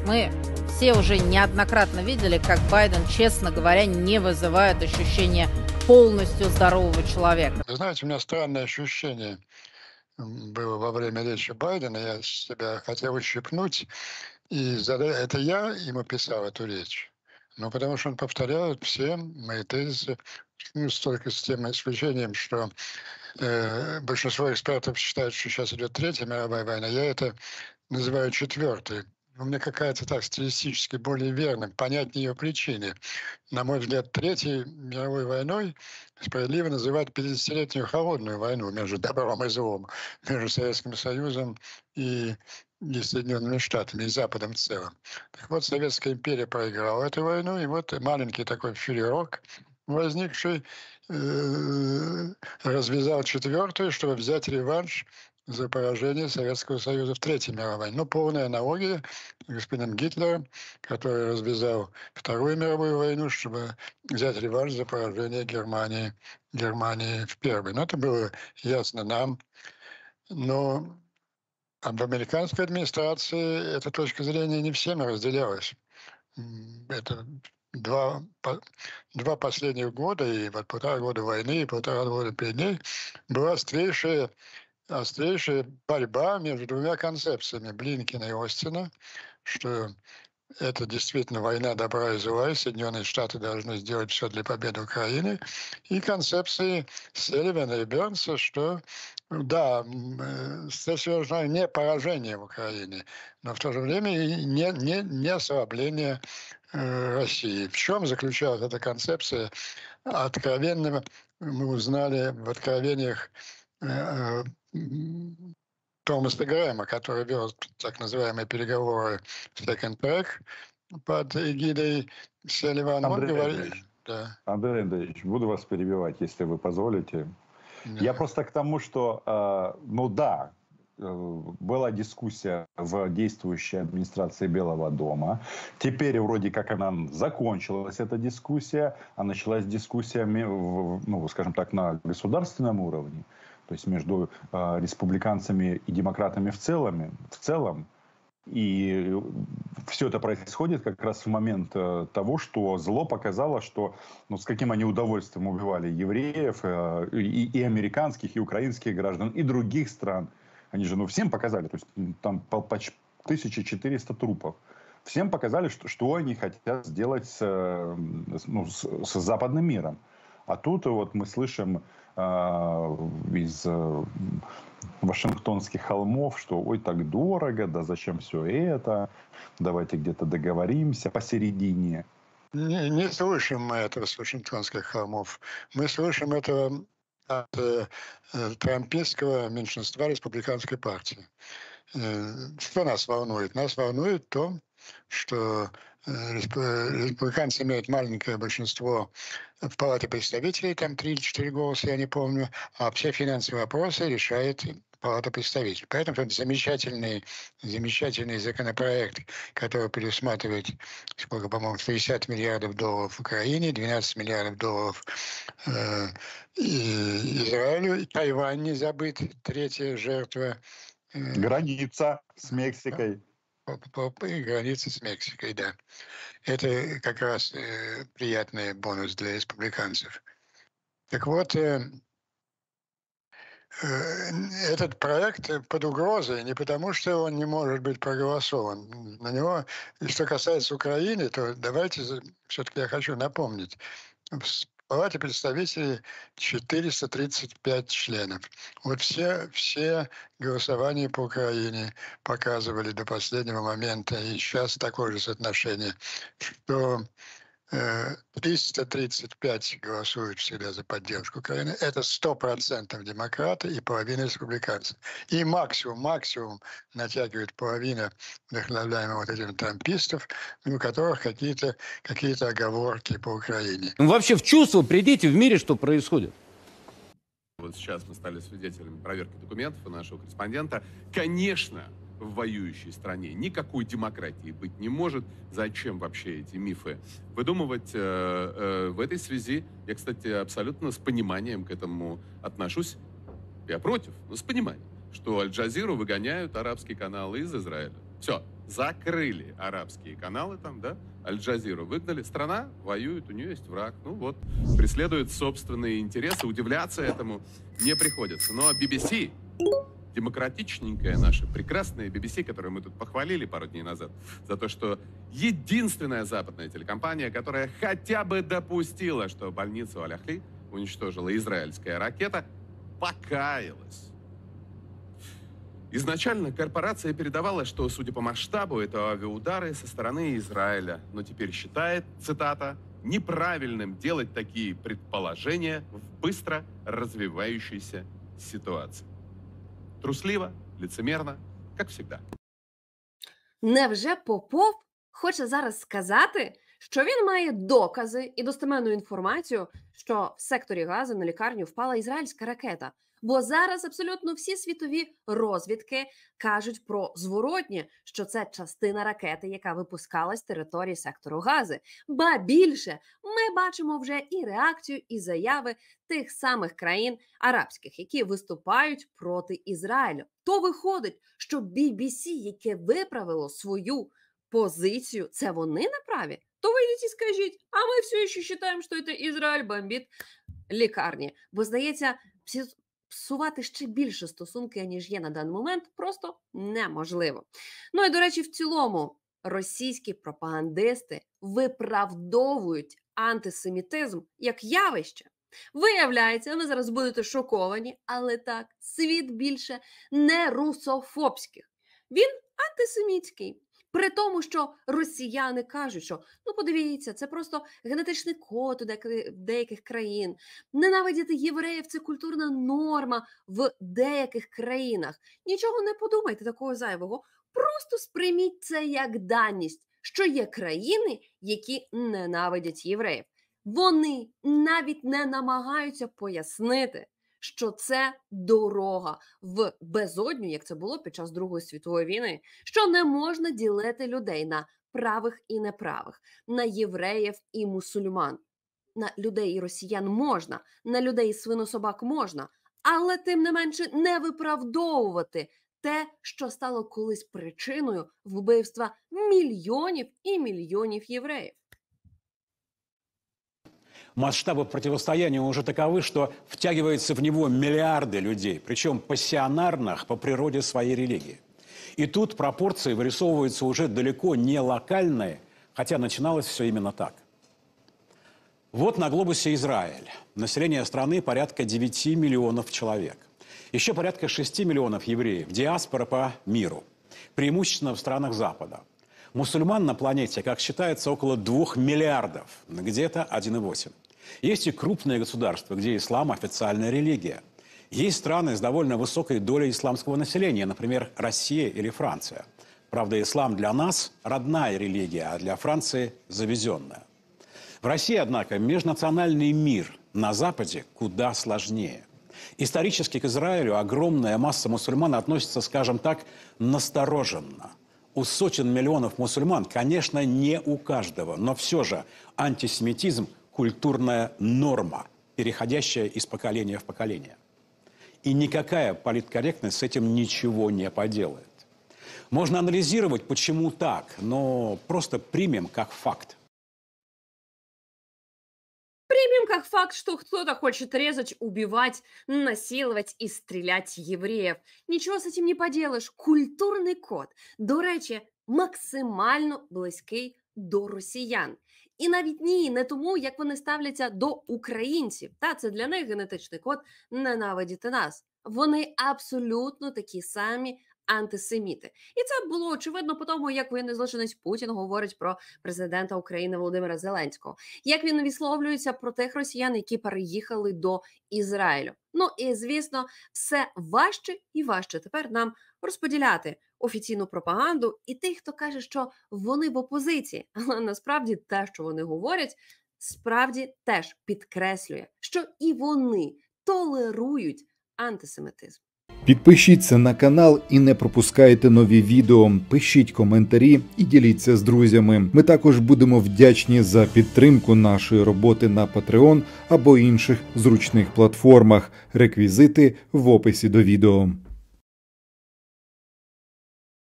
Мы все уже неоднократно видели, как Байден, честно говоря, не вызывает ощущения полностью здорового человека. Вы знаете, у меня странное ощущение было во время речи Байдена. Я себя хотел ущипнуть, это я ему писал эту речь. Ну, потому что он повторяет все мои тезисы, ну, только с тем исключением, что большинство экспертов считают, что сейчас идет Третья мировая война. Я это называю четвертой. У меня какая-то так стилистически более верно, понять ее причины. На мой взгляд, Третьей мировой войной справедливо называть 50-летнюю холодную войну между добром и злом, между Советским Союзом и Соединенными Штатами, и Западом в целом. Так вот, Советская империя проиграла эту войну, и вот маленький такой фюрерок, возникший, развязал четвертую, чтобы взять реванш за поражение Советского Союза в Третьей мировой войне. Ну, полная аналогия с господином Гитлером, который развязал Вторую мировую войну, чтобы взять реванш за поражение Германии в Первой. Но это было ясно нам. Но в американской администрации эта точка зрения не всеми разделялась. Это два, два последних года, и вот 1,5 года войны, и 1,5 года перед ней, была острейшая борьба между двумя концепциями Блинкена и Остина, что это действительно война добра и зла, и Соединенные Штаты должны сделать все для победы Украины, и концепции Селивана и Бернса, что да, совершено не поражение в Украине, но в то же время и не ослабление России. В чем заключалась эта концепция? Откровенно мы узнали в откровениях э, Томаса Грэма, который вел так называемые переговоры Second Track под эгидой Селивана. Он Андрей говорит... Андреевич, Да, Андрей Андреевич, буду вас перебивать, если вы позволите. да. Я просто к тому, что, ну да, была дискуссия в действующей администрации Белого дома. Теперь вроде как она закончилась, эта дискуссия, а началась дискуссия, ну, скажем так, на государственном уровне, то есть между республиканцами и демократами в целом. И все это происходит как раз в момент того, что зло показало, что, ну, с каким они удовольствием убивали евреев, и американских, и украинских граждан, и других стран. Они же, ну, всем показали, то есть там почти 1400 трупов. Всем показали, что они хотят сделать с западным миром. А тут вот мы слышим из Вашингтонских холмов, что ой, так дорого, да зачем все это, давайте где-то договоримся посередине. Не слышим мы этого с Вашингтонских холмов. Мы слышим это от трампистского меньшинства республиканской партии. Что нас волнует? Нас волнует то, что республиканцы имеют маленькое большинство в Палате представителей, там 3 или 4 голоса, я не помню, а все финансовые вопросы решает Палата представителей. Поэтому это замечательный законопроект, который предусматривает, сколько, по-моему, 60 миллиардов долларов в Украине, 12 миллиардов долларов Израилю, и Тайвань не забыт, третья жертва. Граница с Мексикой. И граница с Мексикой, да. Это как раз приятный бонус для республиканцев. Так вот, этот проект под угрозой не потому, что он не может быть проголосован. На него, и что касается Украины, то давайте, все-таки я хочу напомнить, в Палате представителей 435 членов. Вот все голосования по Украине показывали до последнего момента, и сейчас такое же соотношение, что 335 голосуют всегда за поддержку Украины. Это 100% демократы и половина республиканцев. И максимум натягивает половина вдохновляемых вот этих трампистов, у которых какие-то оговорки по Украине. Ну, вообще в чувство придите в мире, что происходит. Вот сейчас мы стали свидетелями проверки документов у нашего корреспондента. Конечно, в воюющей стране никакой демократии быть не может. Зачем вообще эти мифы выдумывать? В этой связи я, кстати, абсолютно с пониманием к этому отношусь. Я против, но с пониманием, что Аль-Джазиру выгоняют арабские каналы из Израиля. Все, закрыли арабские каналы там, да, Аль-Джазиру выгнали, страна воюет, у нее есть враг, ну вот, преследует собственные интересы, удивляться этому не приходится. Но BBC, демократичненькая наша, прекрасная BBC, которую мы тут похвалили пару дней назад, за то, что единственная западная телекомпания, которая хотя бы допустила, что больницу Аль-Ахли уничтожила израильская ракета, покаялась. Изначально корпорация передавала, что, судя по масштабу, это авиаудары со стороны Израиля, но теперь считает, цитата, неправильным делать такие предположения в быстро развивающейся ситуации. Трусливо, лицемерно, как всегда. Невже Попов хоче зараз сказати, що він має докази і достеменну інформацію, що в секторі Гази на лікарню впала ізраїльська ракета? Бо зараз абсолютно всі світові розвідки кажуть про зворотнє, що це частина ракети, яка випускалась з території сектору Гази. Ба більше, ми бачимо вже і реакцію, і заяви тих самих країн арабських, які виступають проти Ізраїлю. То виходить, що BBC, яке виправило свою позицію, це вони на праві? То вийдіть і скажіть, а ми все ще вважаємо, що це Ізраїль бомбить лікарні. Бо, здається, псувати ще більше стосунки, ніж є на даний момент, просто неможливо. Ну і, до речі, в цілому російські пропагандисти виправдовують антисемітизм як явище. Виявляється, ви зараз будете шоковані, але так, світ більше не русофобських. Він антисемітський. При тому, що росіяни кажуть, що, ну подивіться, це просто генетичний код у деяких країн. Ненавидіти євреїв – це культурна норма в деяких країнах. Нічого не подумайте такого зайвого. Просто сприйміть це як даність, що є країни, які ненавидять євреїв. Вони навіть не намагаються пояснити, що це дорога в безодню, як це було під час Другої світової війни, що не можна ділити людей на правих і неправих, на євреїв і мусульман. На людей і росіян можна, на людей і свинособак можна, але тим не менше не виправдовувати те, що стало колись причиною вбивства мільйонів і мільйонів євреїв. Масштабы противостояния уже таковы, что втягиваются в него миллиарды людей, причем пассионарных по природе своей религии. И тут пропорции вырисовываются уже далеко не локальные, хотя начиналось все именно так. Вот на глобусе Израиль. Население страны порядка 9 миллионов человек. Еще порядка 6 миллионов евреев, диаспора по миру, преимущественно в странах Запада. Мусульман на планете, как считается, около 2 миллиардов, где-то 1,8. Есть и крупные государства, где ислам – официальная религия. Есть страны с довольно высокой долей исламского населения, например, Россия или Франция. Правда, ислам для нас – родная религия, а для Франции – завезенная. В России, однако, межнациональный мир на Западе куда сложнее. Исторически к Израилю огромная масса мусульман относится, скажем так, настороженно. У сотен миллионов мусульман, конечно, не у каждого, но все же антисемитизм – культурная норма, переходящая из поколения в поколение. И никакая политкорректность с этим ничего не поделает. Можно анализировать, почему так, но просто примем как факт. Примем как факт, что кто-то хочет резать, убивать, насиловать и стрелять евреев. Ничего с этим не поделаешь. Культурний код, до речі, максимально близький до росіян. І навіть не тому, як вони ставляться до українців. Та це для них генетичний код ненавидіти нас. Вони абсолютно такі самі антисеміти. І це було очевидно по тому, як воєнний злочинець Путін говорить про президента України Володимира Зеленського. Як він висловлюється про тих росіян, які переїхали до Ізраїлю. Ну і, звісно, все важче і важче тепер нам розподіляти офіційну пропаганду і тих, хто каже, що вони в опозиції. Але насправді те, що вони говорять, справді теж підкреслює, що і вони толерують антисемітизм. Підпишіться на канал і не пропускайте нові відео, пишіть коментарі і діліться з друзями. Ми також будемо вдячні за підтримку нашої роботи на Patreon або інших зручних платформах. Реквізити в описі до відео.